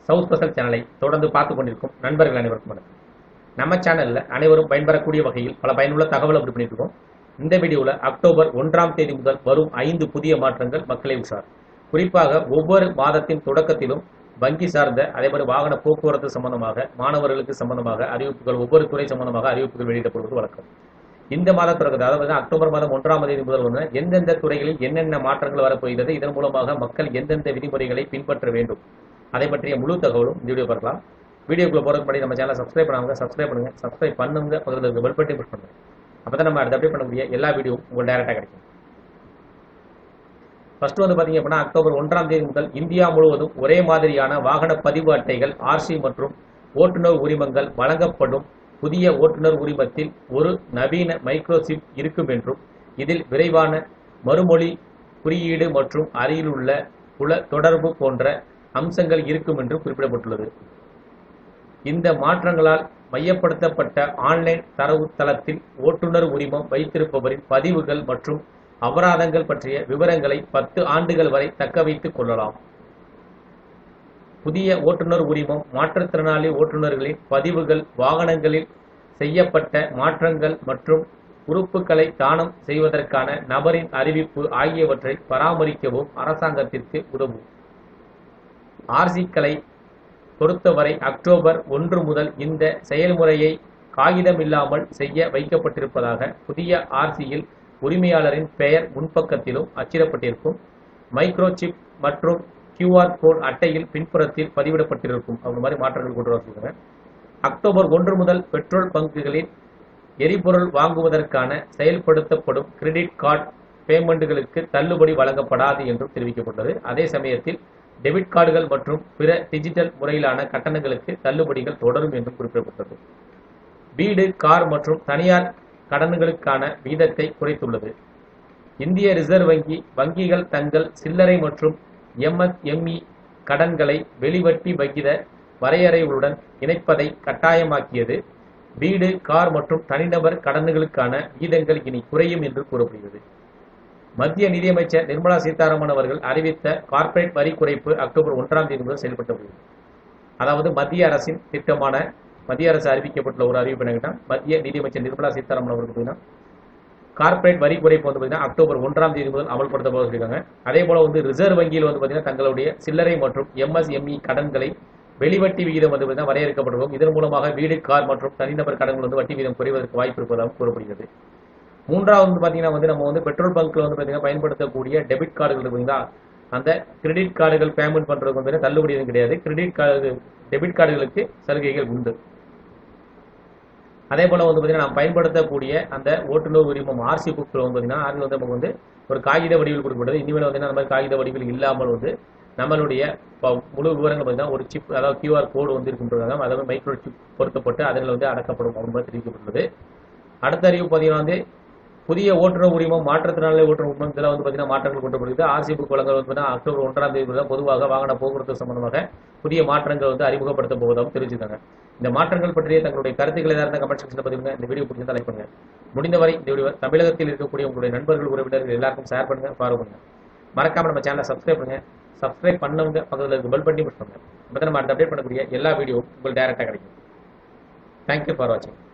South special சேனலை தொடர்ந்து பார்த்துக் கொண்டிருக்கும் நண்பர்கள் அனைவருக்கும் வணக்கம். நம்ம சேனல்ல அனைவரும் பயன்பெறக்கூடிய வகையில் பல பயனுள்ள தகவல் அப்படி பண்ணிருக்கோம். இந்த வீடியோவில் அக்டோபர் 1ஆம் தேதி முதல் வரும் 5 புதிய மாற்றங்கள் மக்களை உஷார். குறிப்பாக ஒவ்வொரு மாதத்தின் தொடக்கத்திலும் வங்கி சார்ந்த அதேபோல வாகன போக்குவரத்து சம்பந்தமாக, மாணவர்களுக்கு சம்பந்தமாக அறிவிப்புகள், ஒவ்வொரு துறை சம்பந்தமாக அறிவிப்புகள் வெளியிடப்படுவது வழக்கம். இந்த மாத தொடக்கத்தில், அதாவது அக்டோபர் மாதம் 1ஆம் தேதி முதல் வந்து எந்தெந்த துறைகளில் என்னென்ன மாற்றங்கள் வரப்போகிறது, இதன் மூலமாக மக்கள் எந்தெந்த விதிமுறைகளை பின்பற்ற வேண்டும், அதை பற்றிய முழு தகவலும் இந்த வீடியோ பார்க்கலாம். வீடியோக்குள்ள போறதுக்கு முன்னாடி நம்ம சேனலை சப்ஸ்கிரைப் பண்ணுங்க, சப்ஸ்கிரைப் பண்ணுங்க, பக்கத்தில் இருக்க பெல் பட்டனை புஷ் பண்ணுங்க. அப்பதான் நம்ம அடுத்து அப்டேட் பண்ணக்கூடிய எல்லா வீடியோவும் உங்களுக்கு டைரக்டா கிடைக்கும். ஃபர்ஸ்ட் வந்து பாத்தீங்க அப்படின்னா, அக்டோபர் 1ஆம் தேதி முதல் இந்தியா முழுவதும் ஒரே மாதிரியான வாகன பதிவு அட்டைகள், ஆர்சி மற்றும் ஓட்டுநர் உரிமங்கள் வழங்கப்படும். புதிய ஓட்டுநர் உரிமத்தில் ஒரு நவீன மைக்ரோசிப் இருக்கும் என்றும், இதில் விரைவான மறுமொழி குறியீடு மற்றும் அருகிலுள்ள புல தொடர்பு போன்ற அம்சங்கள் இருக்கும் என்று குறிப்பிடப்பட்டுள்ளது. இந்த மாற்றங்களால் மையப்படுத்தப்பட்ட ஆன்லைன் தரவுத்தளத்தில் ஓட்டுநர் உரிமம் வைத்திருப்பவரின் பதிவுகள் மற்றும் அபராதங்கள் பற்றிய விவரங்களை 10 ஆண்டுகள் வரை தக்க வைத்துக் கொள்ளலாம். புதிய ஓட்டுநர் உரிமம் மாற்றுத்திறனாளி ஓட்டுநர்களின் பதிவுகள், வாகனங்களில் செய்யப்பட்ட மாற்றங்கள் மற்றும் உறுப்புகளை தானம் செய்வதற்கான நபரின் அறிவிப்பு ஆகியவற்றை பராமரிக்கவும் அரசாங்கத்திற்கு உதவும். ஆர்சிக்களை பொறுத்தவரை அக்டோபர் 1 முதல் இந்த செயல்முறையை காகிதமில்லாமல் செய்ய வைக்கப்பட்டிருப்பதாக புதிய ஆர்சியில் உரிமையாளரின் பெயர் முன்பக்கத்திலும் அச்சிடப்பட்டிருக்கும். மைக்ரோசிப் மற்றும் QR கோட் அட்டையில் பின்புறத்தில் பதிவிடப்பட்டிருக்கும். அந்த மாதிரி மாற்றங்கள் கொண்டு வர. அக்டோபர் 1 முதல் பெட்ரோல் பங்குகளில் எரிபொருள் வாங்குவதற்கான செயல்படுத்தப்படும் கிரெடிட் கார்டு பேமெண்ட்டுகளுக்கு தள்ளுபடி வழங்கப்படாது என்றும் தெரிவிக்கப்பட்டது. அதே சமயத்தில் டெபிட் கார்டுகள் மற்றும் பிற டிஜிட்டல் முறையிலான கட்டணங்களுக்கு தள்ளுபடிகள் தொடரும் என்றும் குறிப்பிடப்பட்டது. வீடு, கார் மற்றும் தனியார் கடன்களுக்கான வீதத்தை குறைத்துள்ளது. இந்திய ரிசர்வ் வங்கி வங்கிகள் தங்கள் சில்லறை மற்றும் MSME கடன்களை வெளிவட்டி விகித வரையறைகளுடன் இணைப்பதை கட்டாயமாக்கியது. வீடு, கார் மற்றும் தனிநபர் கடன்களுக்கான வீதங்கள் இனி குறையும் என்று கூறப்படுகிறது. மத்திய நிதியமைச்சர் நிர்மலா சீதாராமன் அவர்கள் அறிவித்த கார்ப்பரேட் வரி குறைப்பு அக்டோபர் 1ஆம் தேதி முதல் செயல்படுத்தப்படுகிறது. அதாவது மத்திய அரசின் திட்டமான, மத்திய அரசு அறிவிக்கப்பட்டுள்ள ஒரு அறிவிப்பு என்னன்னா, மத்திய நிதியமைச்சர் நிர்மலா சீதாராமன் அவர்கள் கார்ப்பரேட் வரி குறைப்பு வந்து பார்த்தீங்கன்னா அக்டோபர் 1ஆம் தேதி முதல் அமல்படுத்தப்பட சொல்லியிருக்காங்க. அதே போல வந்து ரிசர்வ் வங்கியில் வந்து பார்த்தீங்கன்னா தங்களுடைய சில்லறை மற்றும் MSME கடன்களை வெளிவட்டி விகிதம் வந்து பார்த்தீங்கன்னா வரையறுக்கப்பட்டிருக்கும். இதன் மூலமாக வீடு, கார் மற்றும் தனிநபர் கடன்கள் வந்து வட்டி விகிதம் குறைவதற்கு வாய்ப்பு இருப்பதாக கூறப்படுகிறது. மூன்றாவது வந்து பாத்தீங்கன்னா வந்து நம்ம வந்து பெட்ரோல் பங்க்ல வந்து பாத்தீங்கன்னா பயன்படுத்தக்கூடிய டெபிட் கார்டுகள் இருக்குங்களா, அந்த கிரெடிட் கார்டுகள் பேமெண்ட் பண்றதுக்கு வந்து தள்ளுபடி எதுவும் கிடையாது. டெபிட் கார்டுகளுக்கு சலுகைகள் உண்டு. அதே போல வந்து பாத்தீங்கன்னா நாம் பயன்படுத்தக்கூடிய அந்த ஓட்டுநர் உரிமம் ஆர்சி புக்ல வந்து பாத்தீங்கன்னா அது வந்து நமக்கு வந்து ஒரு காகித வடிவில் கொடுக்கப்பட்டது. இனிமேல் வந்து அந்த மாதிரி காகித வடிவில் இல்லாமல் வந்து நம்மளுடைய முழு விவரங்கள் பார்த்தீங்கன்னா ஒரு சிப், அதாவது QR கோடு வந்து இருக்குன்றாங்க. அதாவது மைக்ரோ சிப் பொருத்தப்பட்டு அதில் வந்து அடக்கப்படும் அப்படின்னு தெரிவிக்கப்பட்டுள்ளது. அடுத்த அறிவு பார்த்தீங்கன்னா வந்து புதிய ஓட்டுநர் உரிமம் மாற்றுத்திறனாளி ஓட்டுநர் உரிமம் இதெல்லாம் வந்து பார்த்தீங்கன்னா மாற்றங்கள் கொண்டு ஆர்சி புக் வழங்க வந்து அக்டோபர் 1ஆம் தேதி முதல் பொதுவாக வாகன போக்குவரத்து சம்பந்தமாக புதிய மாற்றங்கள் வந்து அறிமுகப்படுத்த போவதாகவும் தெரிவிச்சிருக்காங்க. இந்த மாற்றங்கள் பற்றிய தங்களுடைய கருத்துக்களை ஏதாவது கமெண்ட் செக்ஷன்ல பதிவுங்க. இந்த வீடியோ பிடிச்சிருந்தா லைக் பண்ணுங்க. முடிந்தவரை இந்த வீடியோ தமிழகத்தில் இருக்கக்கூடிய உங்களுடைய நண்பர்கள், உறவினர்கள் எல்லாருக்கும் ஷேர் பண்ணுங்க, ஃபாலோ பண்ணுங்க. மறக்காம நம்ம சேனலை சப்ஸ்கிரைப் பண்ணுங்க. சப்ஸ்கிரைப் பண்ணவங்க பக்கத்தில் இருக்க பெல் பட்டனை புஷ் பண்ணுங்க. அப்பதான் நம்ம அடுத்து அப்டேட் பண்ணக்கூடிய எல்லா வீடியோ உங்களுக்கு டைரக்டா கிடைக்கும். தேங்க்யூ ஃபார் வாட்சிங்.